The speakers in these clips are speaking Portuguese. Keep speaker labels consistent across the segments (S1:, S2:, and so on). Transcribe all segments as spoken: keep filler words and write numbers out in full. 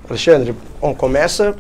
S1: Alexandre, bom, começa...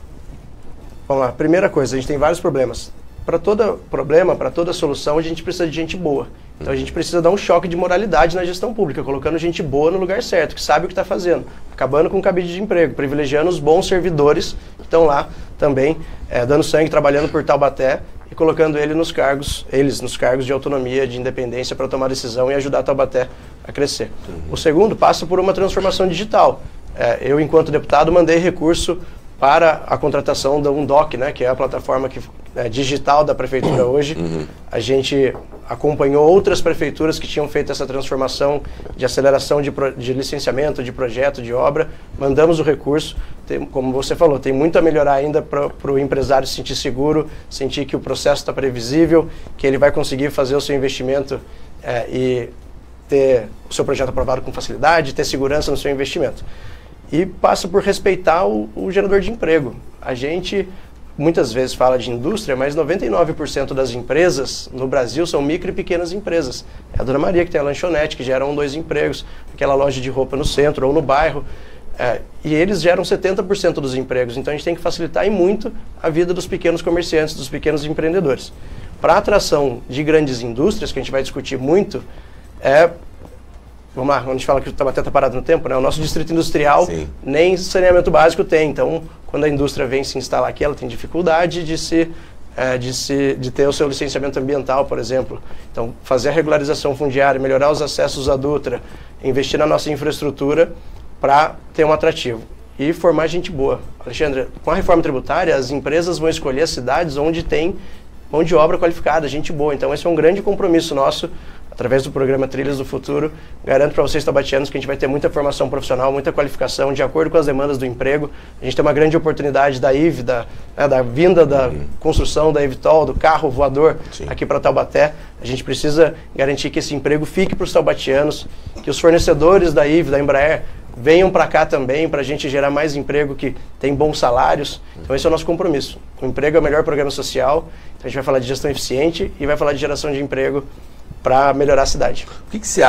S1: Vamos lá, primeira coisa, a gente tem vários problemas. Para todo problema, para toda solução, a gente precisa de gente boa. Então a gente precisa dar um choque de moralidade na gestão pública, colocando gente boa no lugar certo, que sabe o que está fazendo, acabando com o cabide de emprego, privilegiando os bons servidores que estão lá também, é, dando sangue, trabalhando por Taubaté e colocando ele nos cargos, eles nos cargos de autonomia, de independência para tomar decisão e ajudar Taubaté a crescer. Uhum. O segundo passa por uma transformação digital. É, eu, enquanto deputado, mandei recurso para a contratação da Undoc, né, que é a plataforma que, é, digital da prefeitura hoje. Uhum. A gente acompanhou outras prefeituras que tinham feito essa transformação de aceleração de, pro, de licenciamento, de projeto, de obra. Mandamos o recurso. Tem, como você falou, tem muito a melhorar ainda para o empresário se sentir seguro, sentir que o processo está previsível, que ele vai conseguir fazer o seu investimento é, e ter o seu projeto aprovado com facilidade, ter segurança no seu investimento. E passa por respeitar o, o gerador de emprego. A gente muitas vezes fala de indústria, mas noventa e nove por cento das empresas no Brasil são micro e pequenas empresas. É a Dona Maria que tem a lanchonete, que gera um, dois empregos, aquela loja de roupa no centro ou no bairro, é, e eles geram setenta por cento dos empregos. Então a gente tem que facilitar e muito a vida dos pequenos comerciantes, dos pequenos empreendedores. Para a atração de grandes indústrias, que a gente vai discutir muito, é... Vamos lá, quando a gente fala que o Taubaté está parado no tempo, né? O nosso distrito industrial, sim, nem saneamento básico tem. Então, quando a indústria vem se instalar aqui, ela tem dificuldade de, se, é, de, se, de ter o seu licenciamento ambiental, por exemplo. Então, fazer a regularização fundiária, melhorar os acessos à Dutra, investir na nossa infraestrutura para ter um atrativo. E formar gente boa. Alexandre, com a reforma tributária, as empresas vão escolher as cidades onde tem mão de obra qualificada, gente boa. Então, esse é um grande compromisso nosso, através do programa Trilhas do Futuro. Garanto para vocês, taubatianos, que a gente vai ter muita formação profissional, muita qualificação, de acordo com as demandas do emprego. A gente tem uma grande oportunidade da I V, da, né, da vinda da uhum. construção da Evitol, do carro voador, sim, aqui para Taubaté. A gente precisa garantir que esse emprego fique para os taubatianos, que os fornecedores da I V, da Embraer, venham para cá também, para a gente gerar mais emprego que tem bons salários. Então esse é o nosso compromisso. O emprego é o melhor programa social, então a gente vai falar de gestão eficiente e vai falar de geração de emprego para melhorar a cidade.
S2: O que, que você